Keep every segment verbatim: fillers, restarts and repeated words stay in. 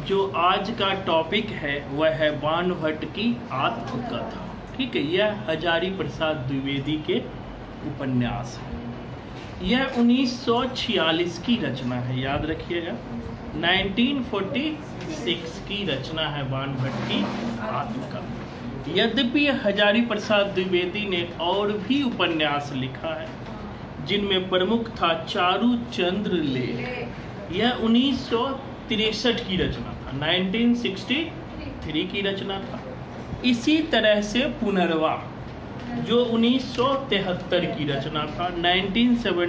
जो आज का टॉपिक है वह है बाणभट्ट की आत्मकथा। ठीक है, यह हजारी प्रसाद द्विवेदी के उपन्यास है। यह उन्नीस सौ छियालीस की रचना है, याद रखिएगा, उन्नीस सौ छियालीस की रचना है बाणभट्ट की आत्मकथा। यद्यपि हजारी प्रसाद द्विवेदी ने और भी उपन्यास लिखा है, जिनमें प्रमुख था चारू चंद्र लेख। यह उन्नीस सौ तिरसठ की रचना था, उन्नीस सौ तिरसठ की रचना था। इसी तरह से पुनर्वा जो उन्नीस सौ तिहत्तर की रचना था, उन्नीस सौ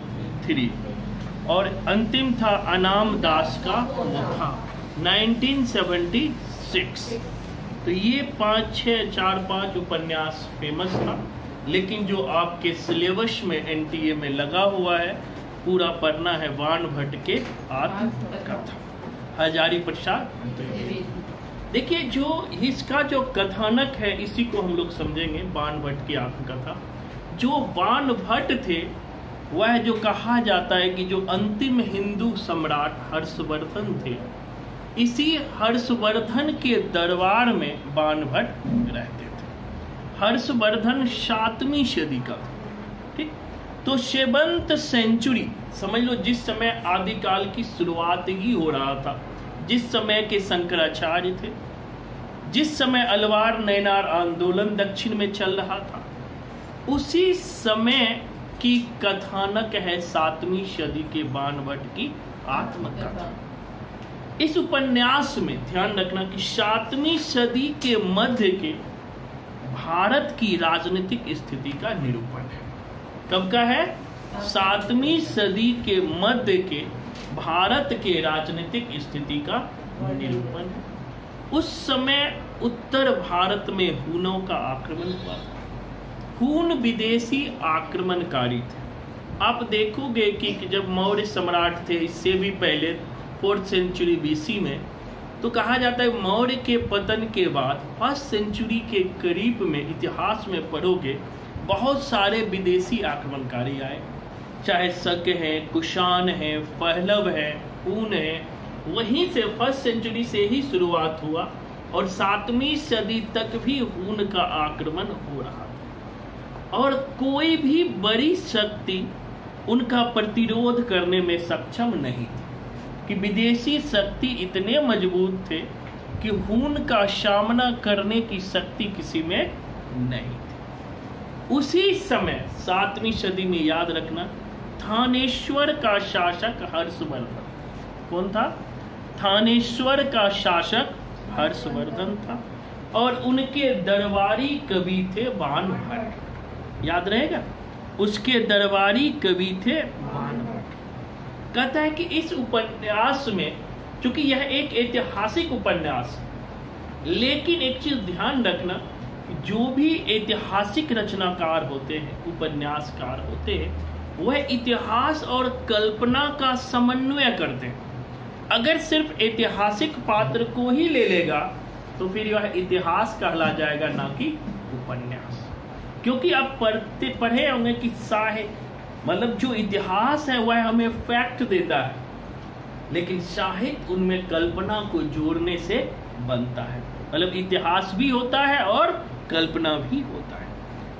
तिहत्तर, और अंतिम था अनाम दास का मुखा, उन्नीस सौ छिहत्तर। तो ये पांच छः चार पांच उपन्यास फेमस था, लेकिन जो आपके सिलेबस में एनटीए में लगा हुआ है पूरा पढ़ना है बाणभट्ट के आत्मकथा, हजारी प्रसाद द्विवेदी। देखिए, जो इसका जो कथानक है इसी को हम लोग समझेंगे, बाणभट्ट की आत्मकथा। जो बाणभट्ट थे वह जो कहा जाता है कि जो अंतिम हिंदू सम्राट हर्षवर्धन थे, इसी हर्षवर्धन के दरबार में बाणभट्ट रहते थे। हर्षवर्धन सातवीं सदी का था, ठीक। तो सेवंथ सेंचुरी समझ लो, जिस समय आदिकाल की शुरुआत ही हो रहा था, जिस समय के शंकराचार्य थे, जिस समय अलवार नैनार आंदोलन दक्षिण में चल रहा था, उसी समय की कथानक है सातवीं सदी के बाणभट्ट की आत्मकथा। इस उपन्यास में ध्यान रखना कि सातवीं सदी के मध्य के भारत की राजनीतिक स्थिति का निरूपण है। कब का है? सातवीं सदी के मध्य के भारत के राजनीतिक स्थिति का निरूपण है। उस समय उत्तर भारत में हूनों का आक्रमण हुआ था। हून विदेशी आक्रमणकारी थे। आप देखोगे कि जब मौर्य सम्राट थे, इससे भी पहले फोर्थ सेंचुरी बीसी में, तो कहा जाता है मौर्य के पतन के बाद फर्स्ट सेंचुरी के करीब में इतिहास में पढ़ोगे बहुत सारे विदेशी आक्रमणकारी आए, चाहे शक है, कुषाण है, पहलव है, हून है। वहीं से फर्स्ट सेंचुरी से ही शुरुआत हुआ और सातवीं सदी तक भी हून का आक्रमण हो रहा था, और कोई भी बड़ी शक्ति उनका प्रतिरोध करने में सक्षम नहीं थी, कि विदेशी शक्ति इतने मजबूत थे कि हून का सामना करने की शक्ति किसी में नहीं थी। उसी समय सातवीं सदी में, याद रखना, थानेश्वर का शासक हर्षवर्धन। कौन था? थानेश्वर का शासक हर्षवर्धन था, और उनके दरबारी कवि थे बाणभट्ट। याद रहेगा, उसके दरबारी कवि थे बाणभट्ट। कहता है कि इस उपन्यास में, चूंकि यह एक ऐतिहासिक उपन्यास, लेकिन एक चीज ध्यान रखना, जो भी ऐतिहासिक रचनाकार होते हैं, उपन्यासकार होते हैं, वह इतिहास और कल्पना का समन्वय करते हैं। अगर सिर्फ ऐतिहासिक पात्र को ही ले लेगा तो फिर यह इतिहास कहला जाएगा, ना कि उपन्यास। क्योंकि आप पढ़ते पढ़े होंगे कि साहित्य मतलब जो इतिहास है वह हमें फैक्ट देता है, लेकिन साहित्य उनमें कल्पना को जोड़ने से बनता है। मतलब इतिहास भी होता है और कल्पना भी होता है।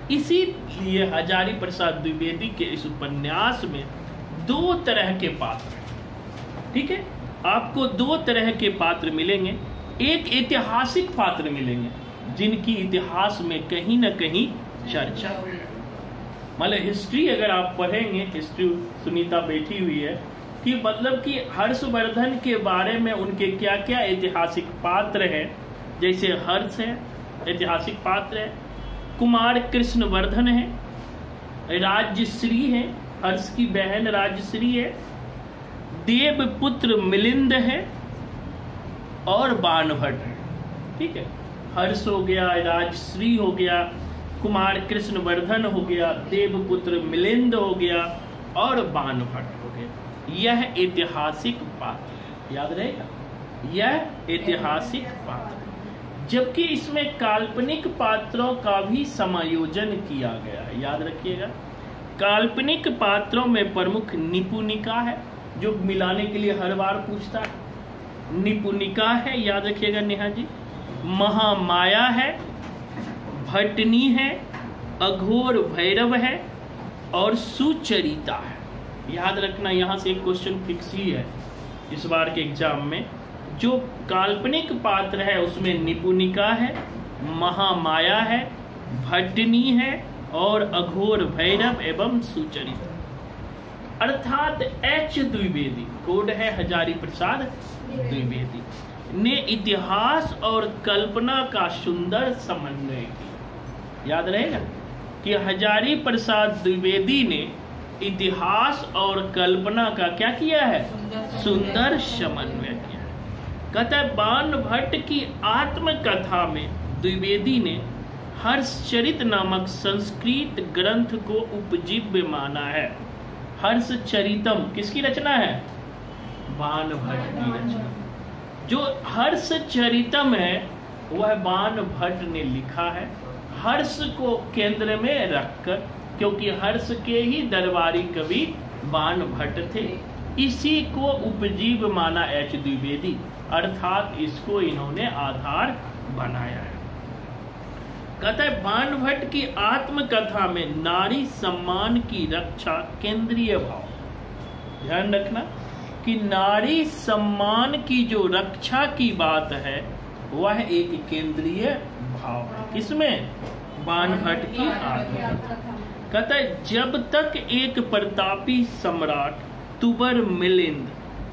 इसीलिए हजारी प्रसाद द्विवेदी के इस उपन्यास में दो तरह के पात्र हैं। ठीक है, आपको दो तरह के पात्र मिलेंगे। एक ऐतिहासिक पात्र मिलेंगे जिनकी इतिहास में कहीं ना कहीं चर्चा है। मतलब हिस्ट्री अगर आप पढ़ेंगे, हिस्ट्री सुनीता बैठी हुई है, कि मतलब कि हर्षवर्धन के बारे में उनके क्या क्या ऐतिहासिक पात्र हैं। जैसे हर्ष है, ऐतिहासिक पात्र है, कुमार कृष्णवर्धन है, राज्यश्री है, हर्ष की बहन राज्यश्री है, देवपुत्र मिलिंद है, और बाणभट्ट है। ठीक है, हर्ष हो गया, राजश्री हो गया, कुमार कृष्णवर्धन हो गया, देवपुत्र मिलिंद हो गया, और बाणभट्ट हो गया। यह ऐतिहासिक पात्र, याद रहेगा, यह ऐतिहासिक पात्र। जबकि इसमें काल्पनिक पात्रों का भी समायोजन किया गया है। याद रखिएगा, काल्पनिक पात्रों में प्रमुख निपुणिका है, जो मिलाने के लिए हर बार पूछता है। निपुणिका है, याद रखिएगा नेहा जी, महामाया है, भटनी है, अघोर भैरव है और सुचरिता है। याद रखना, यहाँ से एक क्वेश्चन फिक्स ही है इस बार के एग्जाम में। जो काल्पनिक पात्र है उसमें निपुणिका है, महामाया है, भटनी है और अघोर भैरव एवं सुचरिता। अर्थात एच द्विवेदी, कोड है हजारी प्रसाद द्विवेदी, ने इतिहास और कल्पना का सुंदर समन्वय किया। याद रहेगा कि हजारी प्रसाद द्विवेदी ने इतिहास और कल्पना का क्या किया है? सुंदर समन्वय किया है। कहता है बाणभट्ट की आत्मकथा में द्विवेदी ने हर्षचरित नामक संस्कृत ग्रंथ को उपजीव्य माना है। हर्षचरितम किसकी रचना है? बाणभट्ट की रचना। जो हर्षचरितम है वह बाणभट्ट ने लिखा है, हर्ष को केंद्र में रखकर, क्योंकि हर्ष के ही दरबारी कवि बाणभट्ट थे। इसी को उपजीव माना एच द्विवेदी, अर्थात इसको इन्होंने आधार बनाया है। कहता है बाणभट्ट की आत्मकथा में नारी सम्मान की रक्षा केंद्रीय भाव। ध्यान रखना कि नारी सम्मान की जो रक्षा की बात है वह एक केंद्रीय भाव है। किसमें? बाणभट्ट की आत्मकथा। कहता है जब तक एक प्रतापी सम्राट तुबर मिलिंद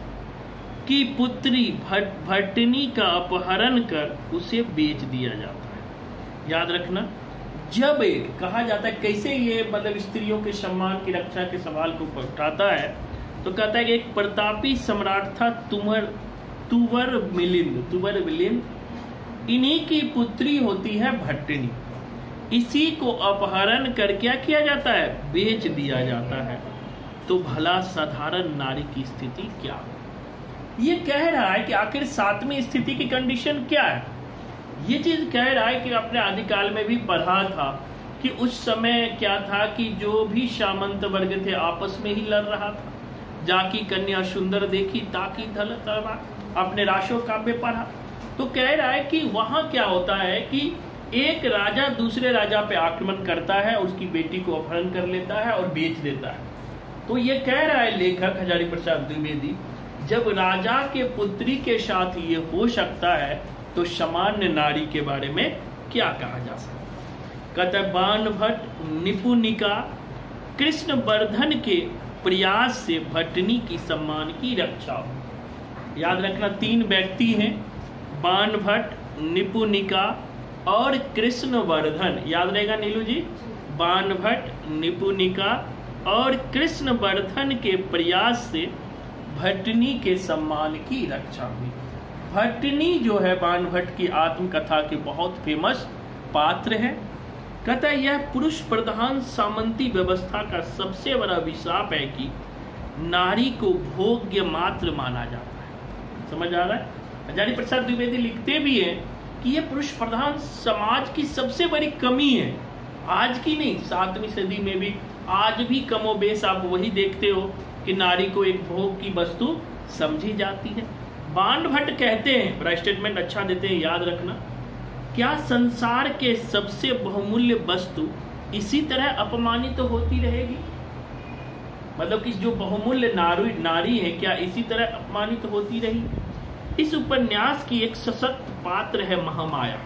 की पुत्री भट, भटनी का अपहरण कर उसे बेच दिया जाता है। याद रखना, जब एक कहा जाता है, कैसे ये मतलब स्त्रियों के सम्मान की रक्षा के सवाल को उठाता है, तो कहता है कि एक प्रतापी सम्राट था तुमर तुवर मिलिंद तुवर मिलिंद इन्हीं की पुत्री होती है भटनी। इसी को अपहरण कर क्या किया जाता है? बेच दिया जाता है। तो भला साधारण नारी की स्थिति क्या है? ये कह रहा है कि आखिर सातवीं स्थिति की कंडीशन क्या है। ये चीज कह रहा है कि अपने आदिकाल में भी पढ़ा था कि उस समय क्या था कि जो भी सामंत वर्ग थे आपस में ही लड़ रहा था। जाकी कन्या सुंदर देखी ताकि धल तलवार, अपने राशो काव्य पढ़ा। तो कह रहा है कि वहां क्या होता है कि एक राजा दूसरे राजा पे आक्रमण करता है, उसकी बेटी को अपहरण कर लेता है और बेच देता है। तो ये कह रहा है लेखक हजारी प्रसाद द्विवेदी, जब राजा के पुत्री के साथ ये हो सकता है तो सामान्य नारी के बारे में क्या कहा जा सकता है? कहता है बाणभट्ट निपुणिका कृष्णवर्धन के प्रयास से भटनी की सम्मान की रक्षा हो। याद रखना, तीन व्यक्ति हैं, बाणभट्ट, निपुणिका और कृष्णवर्धन। याद रहेगा नीलू जी, बाणभट्ट, निपुणिका और कृष्णवर्धन के प्रयास से भटनी के सम्मान की रक्षा हुई। भटनी जो है बाणभट्ट की आत्मकथा के बहुत फेमस पात्र है। कहता है यह पुरुष प्रधान सामंती व्यवस्था का सबसे बड़ा अभिशाप है कि नारी को भोग्य मात्र माना जाता है। समझ आ रहा है? हजारी प्रसाद द्विवेदी लिखते भी हैं कि यह पुरुष प्रधान समाज की सबसे बड़ी कमी है। आज की नहीं, सातवीं सदी में भी आज भी कमोबेश आप वही देखते हो कि नारी को एक भोग की वस्तु समझी जाती है। बाणभट्ट कहते हैं, बड़ा स्टेटमेंट अच्छा देते हैं, याद रखना, क्या संसार के सबसे बहुमूल्य वस्तु इसी तरह अपमानित तो होती रहेगी? मतलब कि जो बहुमूल्य नारी नारी है क्या इसी तरह अपमानित तो होती रही? इस उपन्यास की एक सशक्त पात्र है महामाया।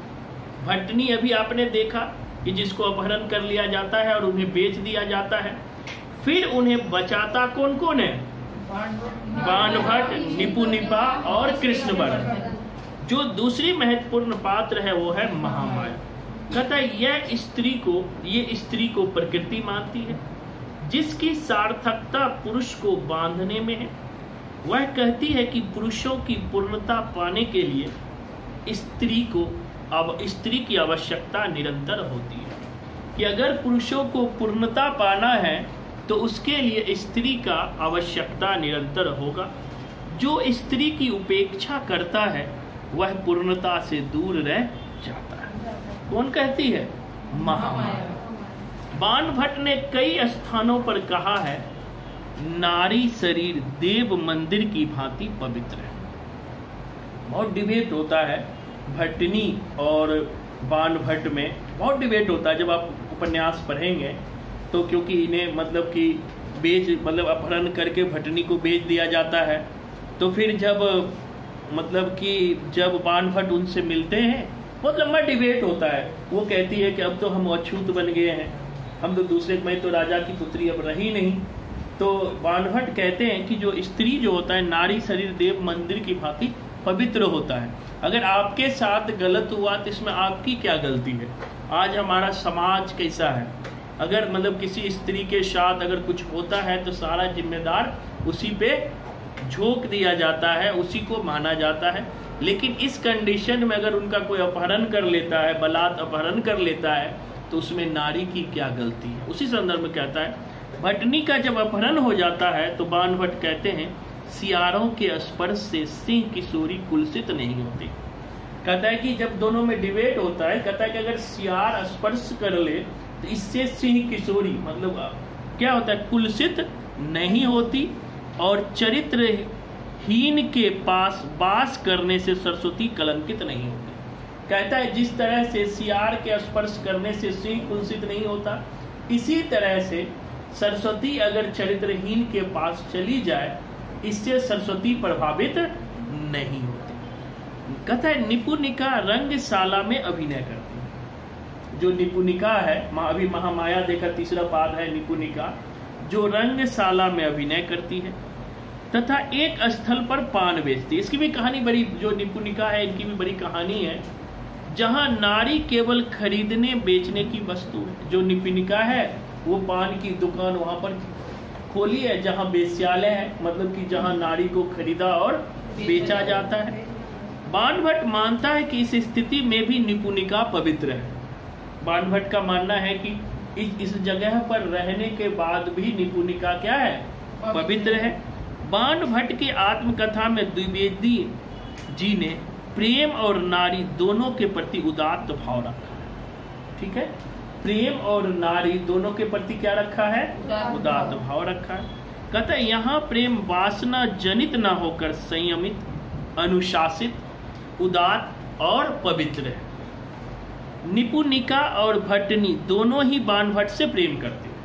भटनी अभी आपने देखा कि जिसको अपहरण कर लिया जाता है और उन्हें बेच दिया जाता है। फिर उन्हें बचाता कौन कौन है? बाणभट्ट, निपुणिका और कृष्णवर्धन। जो दूसरी महत्वपूर्ण पात्र है वो है महामाया। कहता है यह स्त्री को ये स्त्री को प्रकृति मानती है, जिसकी सार्थकता पुरुष को बांधने में है। वह कहती है कि पुरुषों की पूर्णता पाने के लिए स्त्री को अब स्त्री की आवश्यकता निरंतर होती है, कि अगर पुरुषों को पूर्णता पाना है तो उसके लिए स्त्री का आवश्यकता निरंतर होगा। जो स्त्री की उपेक्षा करता है वह पूर्णता से दूर रह जाता है। कौन कहती है? महामाया। बाणभट्ट ने कई स्थानों पर कहा है नारी शरीर देव मंदिर की भांति पवित्र है। बहुत डिबेट होता है भट्टनी और बाणभट्ट में, बहुत डिबेट होता है। जब आप उपन्यास पढ़ेंगे तो क्योंकि इन्हें मतलब कि बेच मतलब अपहरण करके भट्टनी को बेच दिया जाता है, तो फिर जब मतलब कि जब बाणभट्ट उनसे मिलते हैं, बहुत लंबा डिबेट होता है। वो कहती है कि अब तो हम अछूत बन गए हैं, हम तो दूसरे, मैं तो राजा की पुत्री अब रही नहीं। तो बाणभट्ट कहते हैं कि जो स्त्री जो होता है, नारी शरीर देव मंदिर की भांति पवित्र होता है। अगर आपके साथ गलत हुआ तो इसमें आपकी क्या गलती है? आज हमारा समाज कैसा है, अगर मतलब किसी स्त्री के साथ अगर कुछ होता है तो सारा जिम्मेदार उसी पे झोंक दिया जाता है, उसी को माना जाता है। लेकिन इस कंडीशन में अगर उनका कोई अपहरण कर लेता है, बलात् अपहरण कर लेता है, तो उसमें नारी की क्या गलती है? उसी संदर्भ में कहता है, भट्टनी का जब अपहरण हो जाता है तो बाणभट्ट कहते हैं, सियारों के स्पर्श से सिंह किशोरी कुलसित नहीं होती। कहता है कि जब दोनों में डिबेट होता है, कहता है कि अगर सियार स्पर्श कर ले तो इससे सिंह किशोरी मतलब क्या होता है, कुलसित नहीं होती, और चरित्रहीन के पास वास करने से सरस्वती कलंकित नहीं होती। कहता है जिस तरह से सियार के स्पर्श करने से सिंह कुलसित नहीं होता, इसी तरह से सरस्वती अगर चरित्रहीन के पास चली जाए, इससे सरस्वती प्रभावित नहीं होती। कहता है निपुणिका रंगशाला में अभिनय करती है। जो निपुणिका है, अभी महामाया देखा तीसरा पाद है निपुणिका, जो रंगशाला में अभिनय करती है तथा एक स्थल पर पान बेचती है। इसकी भी कहानी बड़ी, जो निपुणिका है इनकी भी बड़ी कहानी है। जहां नारी केवल खरीदने बेचने की वस्तु है, जो निपुणिका है वो पान की दुकान वहां पर खोली है जहां वेश्यालय है, मतलब कि जहां नारी को खरीदा और बेचा जाता है। बाणभट्ट मानता है कि इस स्थिति में भी निपुणिका पवित्र है। बाणभट्ट का मानना है कि इस, इस जगह पर रहने के बाद भी निपुणिका क्या है, पवित्र है। बाणभट्ट की आत्मकथा में द्विवेदी जी ने प्रेम और नारी दोनों के प्रति उदात्त भाव रखा है। ठीक है, प्रेम और नारी दोनों के प्रति क्या रखा है, उदात्त भाव रखा है। कहता है यहाँ प्रेम वासना जनित न होकर संयमित, अनुशासित, उदात्त और पवित्र है। निपुणिका और भट्टनी दोनों ही बाणभट्ट से प्रेम करते हैं।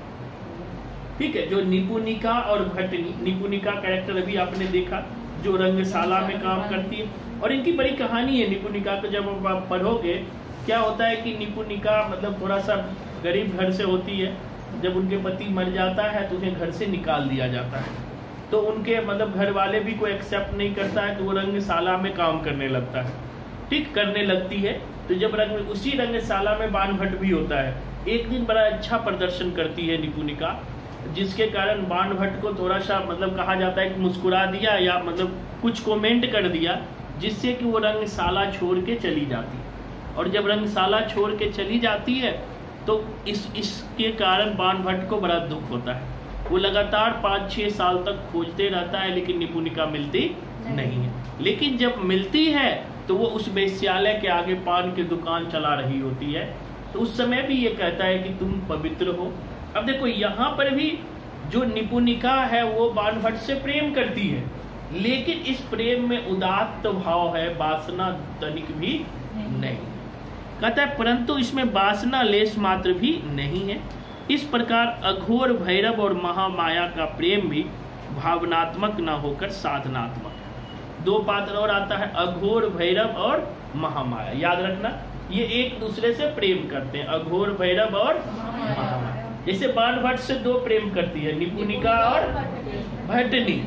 ठीक है, जो निपुणिका और भट्टनी, निपुणिका कैरेक्टर अभी आपने देखा जो रंगशाला में काम करती है, और इनकी बड़ी कहानी है। निपुणिका को जब आप पढ़ोगे, क्या होता है कि निपुणिका मतलब थोड़ा सा गरीब घर से होती है। जब उनके पति मर जाता है तो उन्हें घर से निकाल दिया जाता है, तो उनके मतलब घर वाले भी कोई एक्सेप्ट नहीं करता है, तो वो रंगशाला में काम करने लगता है। ठीक करने लगती है, तो जब रंग उसी रंगशाला में बाणभट्ट भी होता है। एक दिन बड़ा अच्छा प्रदर्शन करती है निपुणिका, जिसके कारण बाणभट्ट को थोड़ा सा मतलब कहा जाता है कि मुस्कुरा दिया या मतलब कुछ कमेंट कर दिया, जिससे कि वो रंगशाला छोड़ के चली जाती है। और जब रंगशाला छोड़ के चली जाती है तो इस इसके कारण बाणभट्ट को बड़ा दुख होता है। वो लगातार पाँच छः साल तक खोजते रहता है, लेकिन निपुणिका मिलती नहीं है। लेकिन जब मिलती है तो वो उस वेश्यालय के आगे पान की दुकान चला रही होती है, तो उस समय भी ये कहता है कि तुम पवित्र हो। अब देखो यहाँ पर भी जो निपुणिका है वो बाणभट्ट से प्रेम करती है, लेकिन इस प्रेम में उदात्त भाव है, वासना तनिक भी नहीं। कहता है परंतु इसमें वासना लेश मात्र भी नहीं है। इस प्रकार अघोर भैरव और महामाया का प्रेम भी भावनात्मक न होकर साधनात्मक है। दो पात्र और आता है, अघोर भैरव और महामाया। याद रखना, ये एक दूसरे से प्रेम करते हैं, अघोर भैरव और महामाया। जैसे बाणभट्ट से दो प्रेम करती है, निपुणिका और भट्टनी,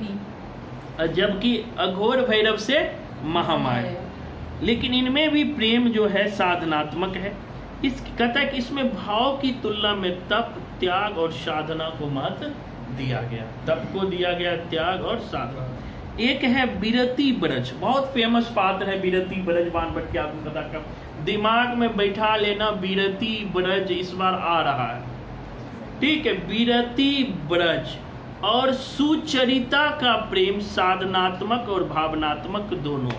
जबकि अघोर भैरव से महामाया। लेकिन इनमें भी प्रेम जो है साधनात्मक है। इस कहता है कि इसमें भाव की तुलना में तप, त्याग और साधना को महत्व दिया गया। तप को दिया गया, त्याग और साधना। एक है विरति ब्रज, बहुत फेमस पात्र है विरति ब्रज बाणभट्ट की आत्मकथा का। दिमाग में बैठा लेना, विरति ब्रज इस बार आ रहा है। ठीक है, विरति ब्रज और सुचरिता का प्रेम साधनात्मक और भावनात्मक दोनों।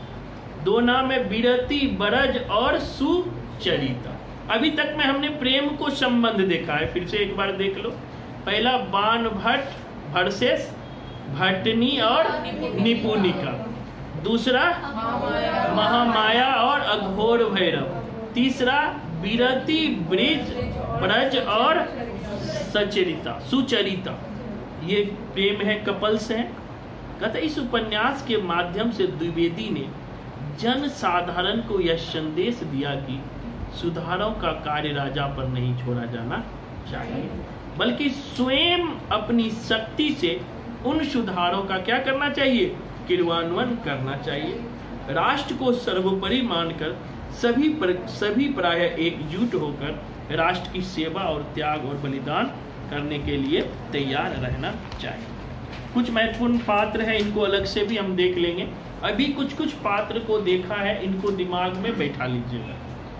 दो नाम है, विरति ब्रज और सुचरिता। अभी तक में हमने प्रेम को संबंध देखा है, फिर से एक बार देख लो। पहला बाणभट्ट वर्सेस भट्टनी और निपुणिका। दूसरा महामाया और अघोर भैरव, तीसरा विरति ब्रिज ब्रज और सचरिता सुचरिता, ये प्रेम है, कपल्स है। कहते इस उपन्यास के माध्यम से द्विवेदी ने जन साधारण को यह संदेश दिया कि सुधारों का कार्य राजा पर नहीं छोड़ा जाना चाहिए, बल्कि स्वयं अपनी शक्ति से उन सुधारों का क्या करना चाहिए, क्रियान्वयन करना चाहिए। राष्ट्र को सर्वोपरि मानकर सभी पर, सभी प्राय एकजुट होकर राष्ट्र की सेवा और त्याग और बलिदान करने के लिए तैयार रहना चाहिए। कुछ महत्वपूर्ण पात्र हैं, इनको अलग से भी हम देख लेंगे। अभी कुछ कुछ पात्र को देखा है, इनको दिमाग में बैठा लीजिएगा।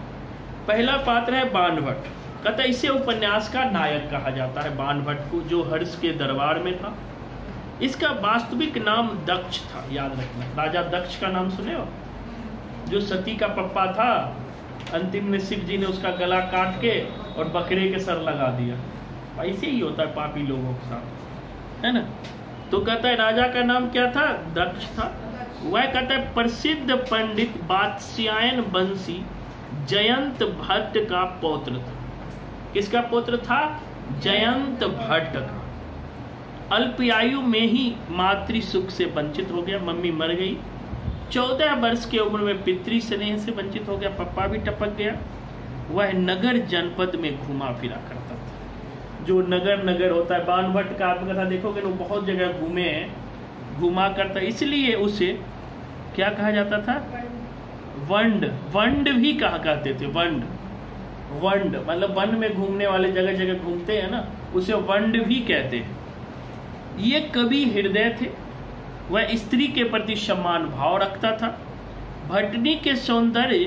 पहला पात्र है बाणभट्ट। कहता इसे उपन्यास का नायक कहा जाता है, बाणभट्ट को, जो हर्ष के दरबार में था। इसका वास्तविक नाम दक्ष था, याद रखना। राजा दक्ष का नाम सुने हो, जो सती का पप्पा था, अंतिम में शिव जी ने उसका गला काट के और बकरे के सर लगा दिया। ऐसे ही होता है पापी लोगों के साथ, है ना। तो कहता है राजा का नाम क्या था, दक्ष था। वह कहता है प्रसिद्ध पंडित वात्स्यायन वंशी जयंत भट्ट का पौत्र था। किसका पुत्र था, जयंत भट्ट का। अल्पायु में ही मातृ सुख से वंचित हो गया, मम्मी मर गई। चौदह वर्ष की उम्र में पितृ स्नेह से वंचित हो गया, पप्पा भी टपक गया। वह नगर जनपद में घुमा फिरा करता था। जो नगर नगर होता है, बाणभट्ट का आत्मकथा देखोगे वो बहुत जगह घूमे हैं, घुमा करता, इसलिए उसे क्या कहा जाता था, वंड। वंड भी कहा करते थे, वंड। वंड मतलब वन में घूमने वाले, जगह जगह घूमते हैं ना, उसे वंड भी कहते हैं। ये कवि हृदय थे, वह स्त्री के प्रति सम्मान भाव रखता था। भट्टनी के सौंदर्य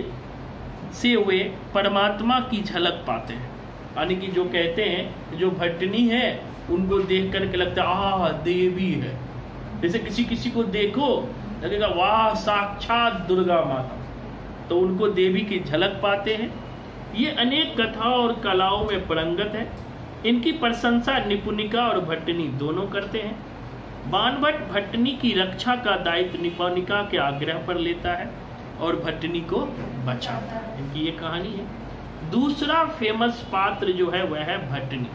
से वे परमात्मा की झलक पाते हैं, यानी कि जो कहते हैं जो भट्टनी है उनको देख करके लगता है आह देवी है। जैसे किसी किसी को देखो लगेगा वाह साक्षात दुर्गा माता, तो उनको देवी की झलक पाते हैं। ये अनेक कथाओं और कलाओं में पारंगत है। इनकी प्रशंसा निपुणिका और भट्टनी दोनों करते हैं। बाणभट्ट भट्टनी की रक्षा का दायित्व निपुणिका के आग्रह पर लेता है और भट्टनी को बचाता है। इनकी ये कहानी है। दूसरा फेमस पात्र जो है वह है भट्टनी।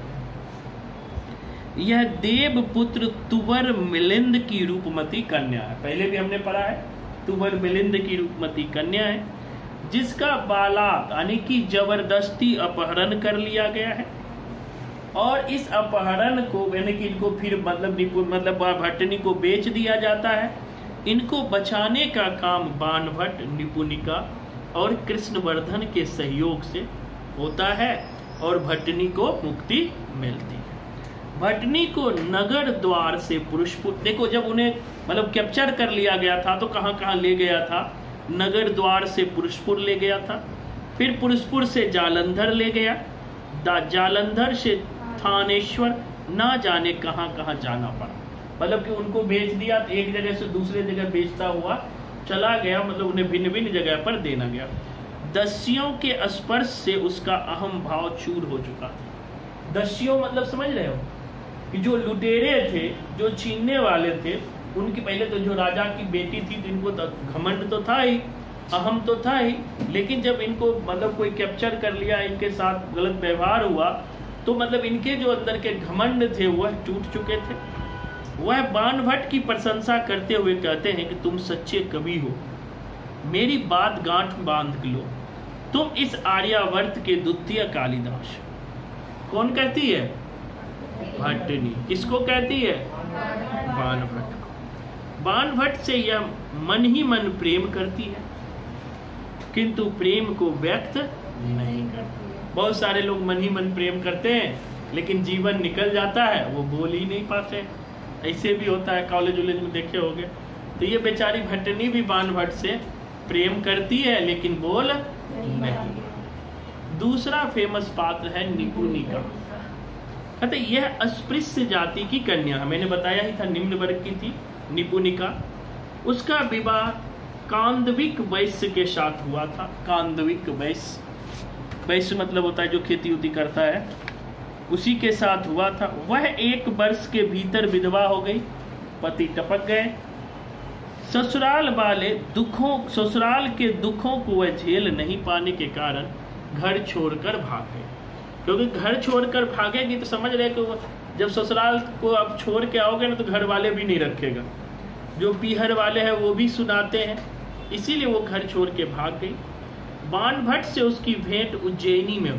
यह देवपुत्र तुवर मिलिंद की रूपमती कन्या है। पहले भी हमने पढ़ा है, तुवर मिलिंद की रूपमती कन्या है, जिसका बालात यानी कि जबरदस्ती अपहरण कर लिया गया है। और इस अपहरण को यानी कि इनको फिर मतलब मतलब भट्टनी को बेच दिया जाता है। इनको बचाने का काम बाणभट्ट, निपुणिका और कृष्णवर्धन के सहयोग से होता है और भट्टनी को मुक्ति मिलती है। भट्टनी को नगर द्वार से पुरुषपुर, देखो जब उन्हें मतलब कैप्चर कर लिया गया था तो कहां कहां ले गया था, नगर द्वार से पुरुषपुर ले गया था, फिर पुरुषपुर से जालंधर ले गया, जालंधर से थानेश्वर, ना जाने कहां कहां जाना पड़ा। मतलब कि उनको बेच दिया, एक जगह से दूसरे जगह बेचता हुआ चला गया, मतलब उन्हें भिन्न भिन्न जगह पर देना गया। दस्युओं के स्पर्श से उसका अहम भाव चूर हो चुका था। दस्युओं मतलब समझ रहे हो कि जो लुटेरे थे, जो छीनने वाले थे, उनकी पहले तो जो राजा की बेटी थी तो इनको तो घमंड तो था ही, अहम तो था ही, लेकिन जब इनको मतलब कोई कैप्चर कर लिया, इनके साथ गलत व्यवहार हुआ, तो मतलब इनके जो अंदर के घमंड थे वह टूट चुके थे। वह बाणभट्ट की प्रशंसा करते हुए कहते हैं कि तुम सच्चे कवि हो, मेरी बात गांठ बांध लो, तुम इस आर्यावर्त के द्वितीय कालिदास। कौन कहती है? भट्टनी। किसको कहती है? बाणभट्ट को। बाणभट्ट से यह मन ही मन प्रेम करती है, किंतु प्रेम को व्यक्त नहीं करती। बहुत सारे लोग मन ही मन प्रेम करते हैं लेकिन जीवन निकल जाता है, वो बोल ही नहीं पाते। ऐसे भी होता है, कॉलेज वॉलेज में देखे होंगे। तो ये बेचारी भट्टनी भी बाणभट्ट से प्रेम करती है लेकिन बोल नहीं। दूसरा फेमस पात्र है निपुणिका। कहते यह अस्पृश्य जाति की कन्या है, मैंने बताया ही था निम्न वर्ग की थी निपुणिका। उसका विवाह कांदविक वैश्य के साथ हुआ था। कांदविक वैश्य, वैश्य मतलब होता है जो खेती उती करता है, उसी के साथ हुआ था। वह एक वर्ष के भीतर विधवा हो गई, पति टपक गए। ससुराल वाले दुखों ससुराल के दुखों को वह झेल नहीं पाने के कारण घर छोड़कर भाग गए। क्योंकि घर छोड़कर भागेगी तो समझ रहे कि जब ससुराल को आप छोड़ के आओगे ना तो घर वाले भी नहीं रखेगा, जो पीहर वाले हैं वो भी सुनाते हैं, इसीलिए वो घर छोड़ के भाग गई। बाणभट्ट से उसकी भेंट उज्जैनी में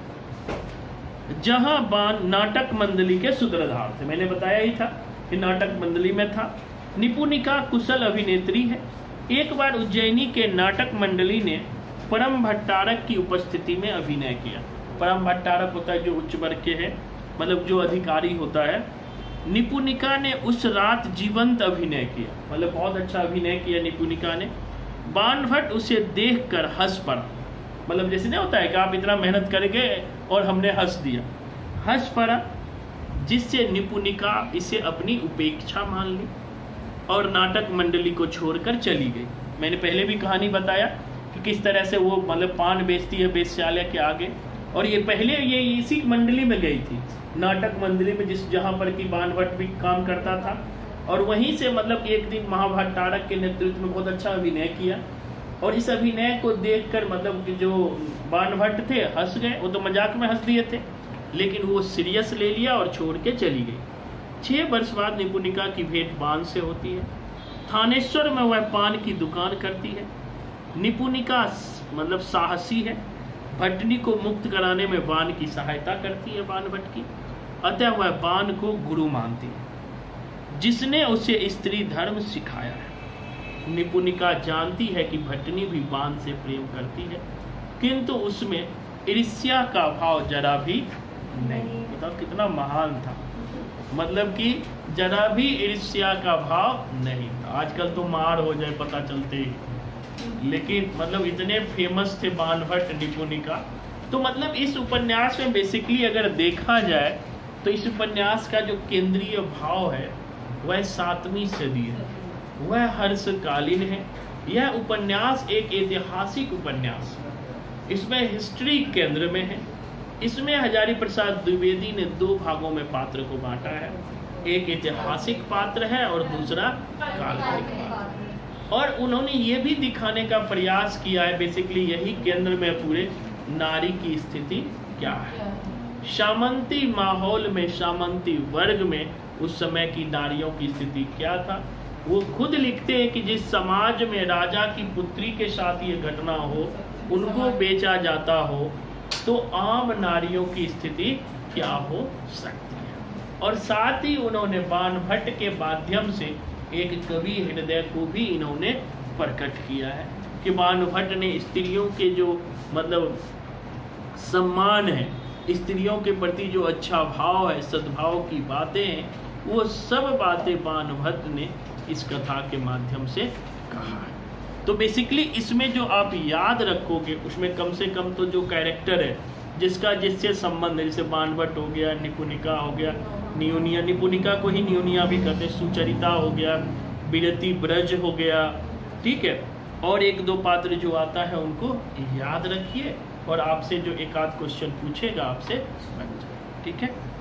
हुई, जहां बाण नाटक मंडली के सूत्रधार थे। मैंने बताया ही था कि नाटक मंडली में था। निपुणिका कुशल अभिनेत्री है। एक बार उज्जैनी के नाटक मंडली ने परम भट्टारक की उपस्थिति में अभिनय किया। परम भट्टारक होता है जो उच्च वर्ग के है, मतलब जो अधिकारी होता है। निपुणिका ने उस रात जीवंत अभिनय किया, मतलब बहुत अच्छा अभिनय किया निपुणिका ने। बाणभट्ट उसे देखकर हंस पड़ा, मतलब जैसे नहीं होता है कि आप इतना मेहनत करके और हमने हंस दिया, हंस पड़ा, जिससे निपुणिका इसे अपनी उपेक्षा मान ली और नाटक मंडली को छोड़कर चली गई। मैंने पहले भी कहानी बताया कि किस तरह से वो मतलब पान बेचती है वेश्यालय के आगे, और ये पहले ये इसी मंडली में गई थी, नाटक मंडली में, जिस जहाँ पर कि बाणभट्ट भी काम करता था। और वहीं से मतलब एक दिन महाभट्टारक के नेतृत्व में बहुत अच्छा अभिनय किया, और इस अभिनय को देखकर मतलब कि जो बाणभट्ट थे हंस गए। वो तो मजाक में हंस दिए थे, लेकिन वो सीरियस ले लिया और छोड़ के चली गई। छह वर्ष बाद निपुणिका की भेंट बाण से होती है। थानेश्वर में वह पान की दुकान करती है। निपुणिका मतलब साहसी है, भट्टनी को मुक्त कराने में बाण की सहायता करती है, बाणभट्ट की। अतः वह बाण को गुरु मानती है, जिसने उसे स्त्री धर्म सिखाया है। निपुणिका जानती है कि भट्टनी भी बाण से प्रेम करती है, किंतु उसमें ईर्ष्या का भाव जरा भी नहीं। बताओ कितना महान था, मतलब कि जरा भी ईर्ष्या का भाव नहीं था। आजकल तो मार हो जाए पता चलते ही, लेकिन मतलब इतने फेमस थे बाणभट्ट निपुणिका। तो मतलब इस उपन्यास में बेसिकली अगर देखा जाए तो इस उपन्यास का जो केंद्रीय भाव है वह सातवीं सदी है, वह हर्षकालीन है। यह उपन्यास एक ऐतिहासिक उपन्यास है, इसमें हिस्ट्री केंद्र में है। इसमें हजारी प्रसाद द्विवेदी ने दो भागों में पात्र को बांटा है, एक ऐतिहासिक पात्र है और दूसरा काल्पनिक पात्र। और उन्होंने ये भी दिखाने का प्रयास किया है, बेसिकली यही केंद्र में पूरे, नारी की स्थिति क्या है। सामंती माहौल में, सामंती वर्ग में उस समय की नारियों की स्थिति क्या था। वो खुद लिखते हैं कि जिस समाज में राजा की पुत्री के साथ ये घटना हो, उनको बेचा जाता हो, तो आम नारियों की स्थिति क्या हो सकती है। और साथ ही उन्होंने बाणभट्ट के माध्यम से एक कवि हृदय को भी इन्होंने प्रकट किया है कि बाणभट्ट ने स्त्रियों के जो मतलब सम्मान है, स्त्रियों के प्रति जो अच्छा भाव है, सद्भाव की बातें हैं, वो सब बातें बाणभट्ट ने इस कथा के माध्यम से कहा है। तो बेसिकली इसमें जो आप याद रखोगे उसमें कम से कम तो जो कैरेक्टर है जिसका जिससे संबंध है, जैसे बाणभट्ट हो गया, निपुणिका हो गया, नियुनिया, निपुणिका को ही नियुनिया भी कहते हैं, सुचरिता हो गया, विरति ब्रज हो गया, ठीक है। और एक दो पात्र जो आता है उनको याद रखिए, और आपसे जो एक आध क्वेश्चन पूछेगा आपसे बन जाए, ठीक है।